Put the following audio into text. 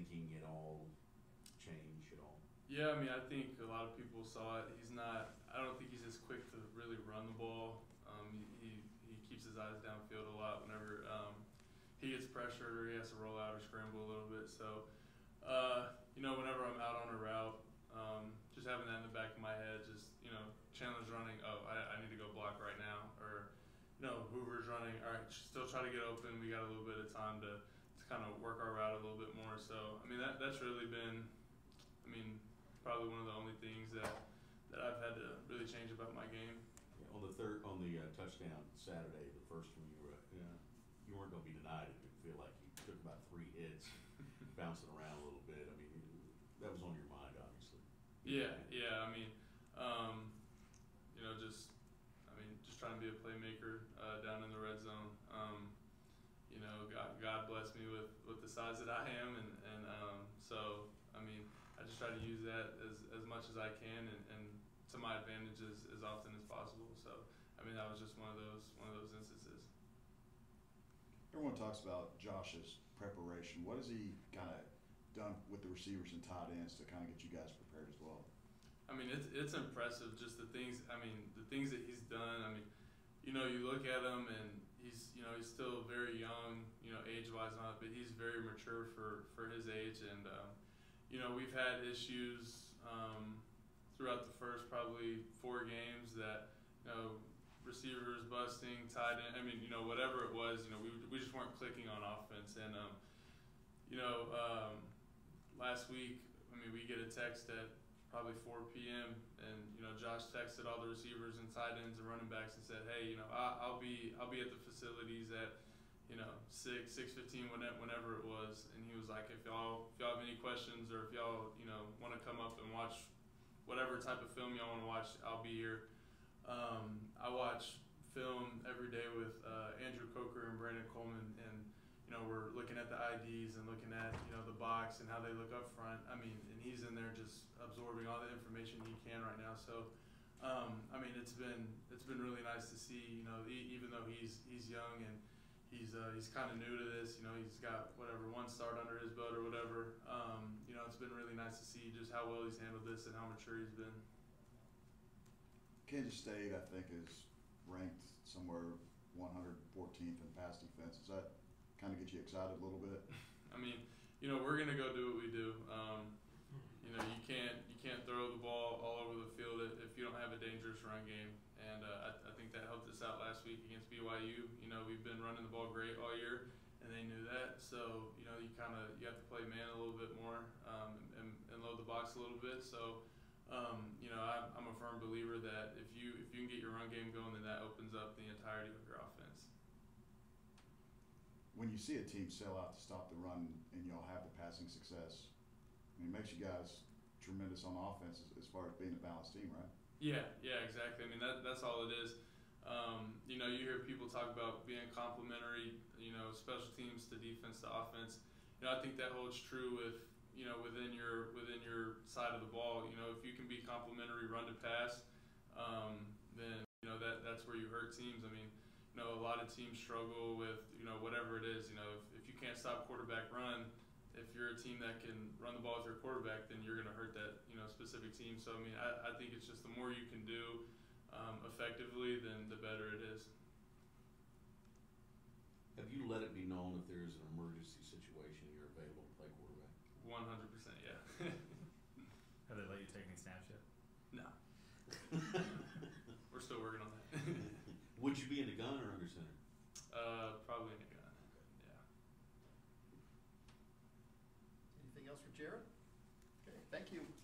thinking at all change at all? Yeah, I mean, I think a lot of people saw it. He's not. I don't think he's as quick to really run the ball. He keeps his eyes downfield a lot whenever he gets pressured or he has to roll out or scramble a little bit. So, whenever I'm out on a route, just having that in the back of my head, just Chandler's running. Oh, I need to go block right now, or Hoover's running. All right, still try to get open. We got a little bit of time to kind of work our route a little bit more. So, I mean, that's really been, probably one of the only things that I've had to really change about my game. Yeah, on the touchdown Saturday, the first one you weren't going to be denied. It didn't feel like you took about 3 hits, bouncing around a little bit. I mean, that was on your mind, obviously. Yeah. Just trying to be a playmaker down in the red zone. God blessed me with the size that I am, and so I just try to use that as much as I can and to my advantage as often as possible. So that was just one of those instances. Everyone talks about Josh's preparation. What has he kind of done with the receivers and tight ends to kind of get you guys prepared as well? It's impressive, just the things that he's done. You look at him and he's still very young, age-wise not, but he's very mature for his age. And we've had issues throughout the first probably 4 games that receivers busting, tight end. Whatever it was, we just weren't clicking on offense. And last week, we get a text at probably 4 p.m. and Josh texted all the receivers and tight ends and running backs and said, "Hey, I'll be at the facilities at 6:15 whenever it was." And he was like, "If y'all have any questions or if y'all want to come up and watch whatever type of film y'all want to watch, I'll be here." I watch film every day with Andrew Coker and Brandon Coleman, and we're looking at the IDs and looking at the box and how they look up front. And he's in there just absorbing all the information he can right now. So, it's been really nice to see. Even though he's young and he's kind of new to this. He's got 1 start under his belt or whatever. It's been really nice to see just how well he's handled this and how mature he's been. Kansas State, I think, is ranked somewhere 114th in pass defense. Does that kind of get you excited a little bit? We're gonna go do what we do. You can't throw the ball all over the field if you don't have a dangerous run game. And I think that helped us out last week against BYU. We've been running the ball great all year, and they knew that. So you have to play man a little bit more and load the box a little bit. So. I'm a firm believer that if you can get your run game going, then that opens up the entirety of your offense. When you see a team sell out to stop the run and y'all have the passing success, it makes you guys tremendous on offense as far as being a balanced team, right? Yeah, exactly. That's all it is. You hear people talk about being complementary, special teams to defense to offense. I think that holds true with within your side of the ball. If you can be complementary run to pass, then that's where you hurt teams. A lot of teams struggle with whatever it is. If you can't stop quarterback run, if you're a team that can run the ball with your quarterback, then you're going to hurt that specific team. So I think it's just the more you can do effectively, then the better it is. Have you let it be known if there is an emergency situation you're available to play quarterback? 100%, yeah. Have they let you take any snaps yet? No. We're still working on that. Would you be in the gun or under center? Probably in the gun. Yeah. Anything else for Jared? Okay, thank you.